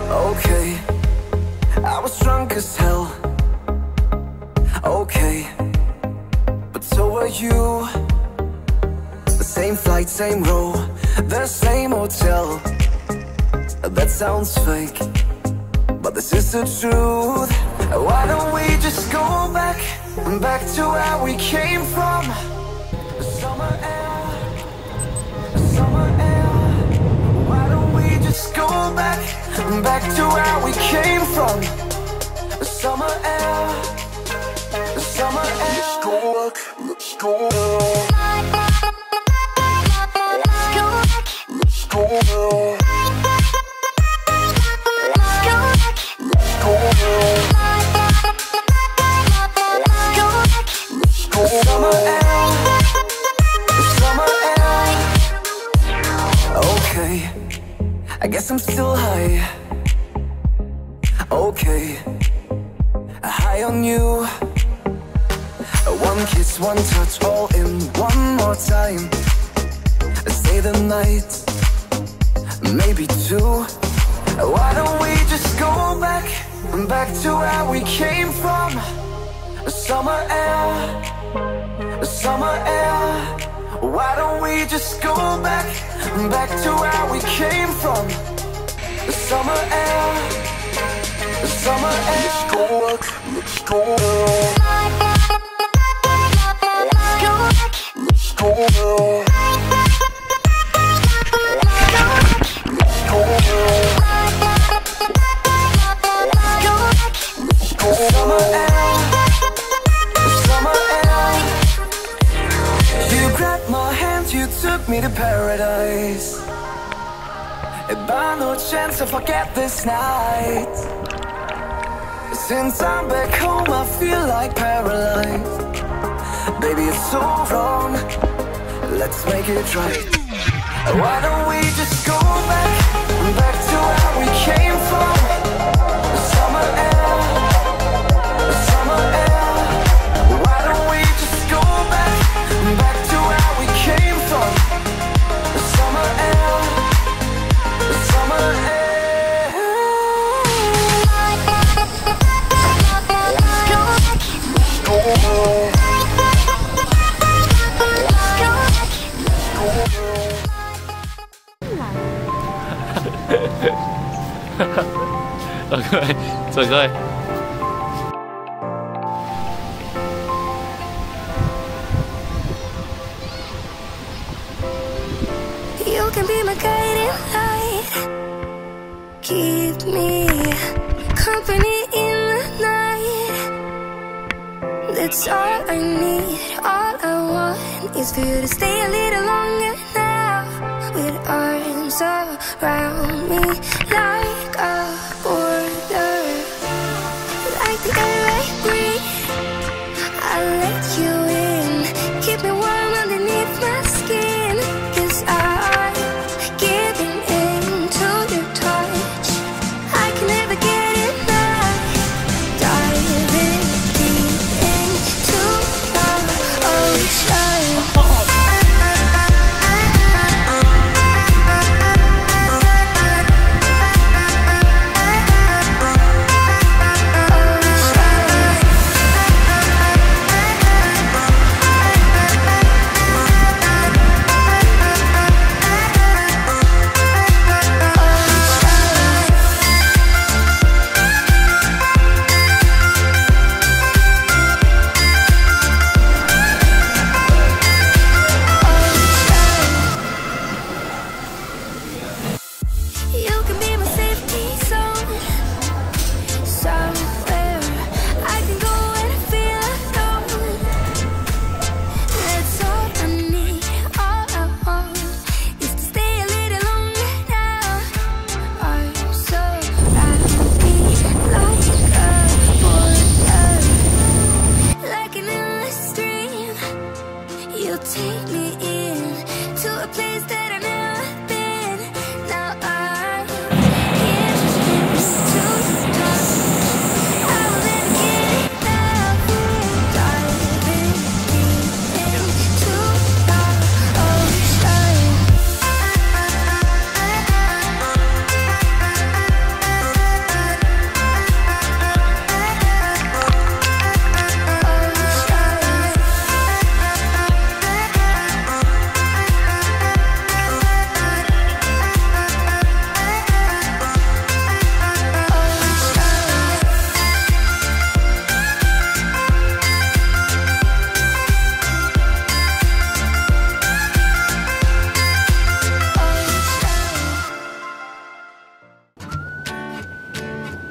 Okay, I was drunk as hell. Okay, but so were you. The same flight, same row, the same hotel. That sounds fake, but this is the truth. Why don't we just go back to where we came from? Summer air, summer air. Why don't we just go back to where we came from? Summer air, summer air. Let's go back, let's go back. Let's go back. Summer air, summer air. Okay, I guess I'm still high. Okay, high on you. One kiss, one touch, all in one more time. Stay the night, maybe two. Why don't we just go back to where we came from? Summer air, summer air. Why don't we just go back to where we came from? Summer air, summer air. Let's go back, let's go back. Let's go back. Let's go back. Summer air, summer air. You grabbed my hand, you took me to paradise. By no chance to forget this night. Since I'm back home, I feel like paralyzed. Baby, it's so wrong, let's make it right. Why don't we just go back to where we came from? Summer air, summer air. Why don't we just go back to where we came from? Summer air, summer air. Okay, rồi rồi. You can be my guiding light, keep me company in the night. That's all I need, all I want is for you to stay a little longer now, with arms around me like a border, like the air I breathe. I'll let you in, keep me warm underneath my skin, 'cause I'm giving in to your touch. I can never get enough, diving deep into the ocean.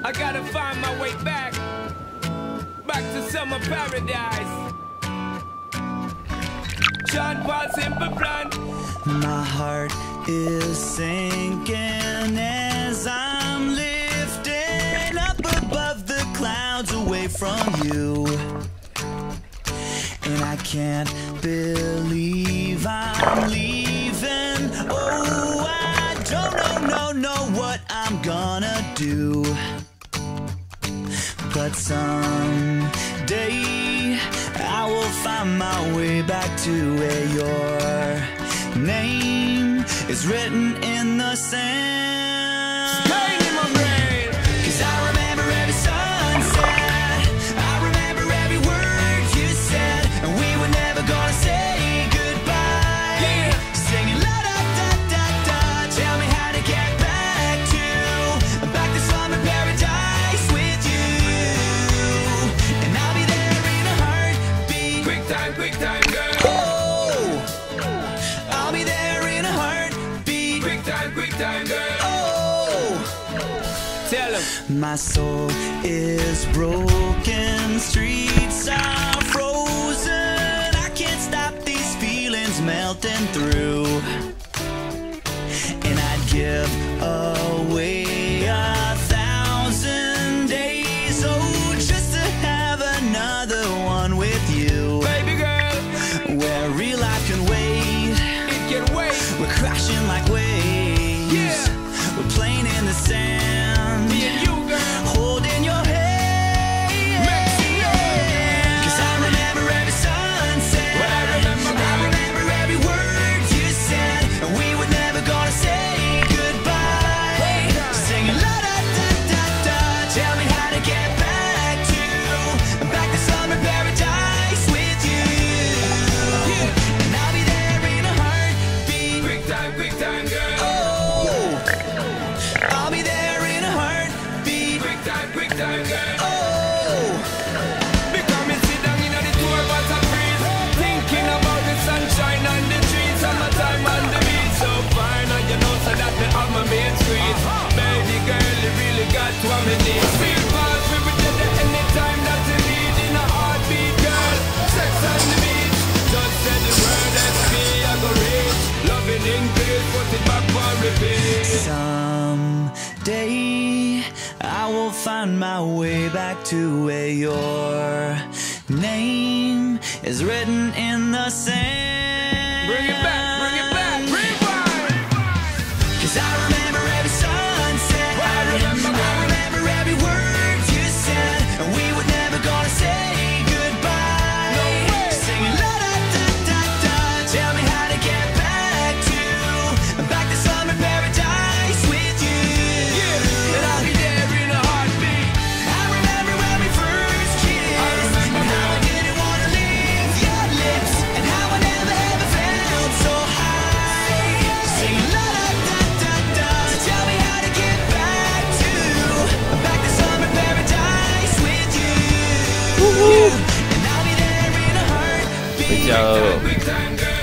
I gotta find my way back to summer paradise. John Paul Simple Plan. My heart is sinking as I'm lifting up above the clouds away from you. And I can't believe I'm leaving. Oh, I don't know what I'm gonna do. But someday I will find my way back to where your name is written in the sand. Pain in my brain. 'Cause I remember every sunset, I remember every word you said, and we were never gonna say goodbye. Yeah. Singing la da da da da, tell me how to get back to summer paradise with you. And I'll be there in a heartbeat. Quick time, girl. Oh, I'll be there in a heartbeat. Quick time, girl. Oh, Tell him. my soul is broken, streets are frozen. I can't stop these feelings melting through. And I'd give away 1,000 days, oh, just to have another one with you. Baby girl, Where real life can wait, it can wait. we're crashing like waves. Yeah. We're playing in the sand, Me and you, girl. holding your hand. Mexico. 'Cause I remember every sunset, What I remember, I remember every word you said, and we were never gonna say goodbye. Singing la da da da da, tell me how to get back to summer paradise with you. And I'll be there in a heartbeat. Quick time, girl. Oh, I'll be there in a heartbeat. Quick time, girl. Oh, Because me sit down in the tour bus and breeze, thinking about the sunshine and the trees, summertime on the beach. So fine, and you know so that me have my main street. Baby girl, you really got what me need. Feel fast, we be there anytime that you need in a heartbeat, girl. Sex on the beach, just say the word SP, I go reach. Loving in peace, put it back for repeat. someday I will find my way back to where your name is written in the sand. Bring it back, rewind. 'Cause I remember every sunset, I remember every word you said, and we were never gonna say goodbye. No way. Singing la da da da da, tell me how to get back to summer paradise with you. Yeah, and I'll be there in a heartbeat. I remember when we first kissed, I remember and how I now. didn't wanna leave your lips, and how I never ever felt so high. Singing la da da da da, tell me how to get back to summer paradise with you. And I'll be there in a heartbeat. Ciao. Quick time, girl.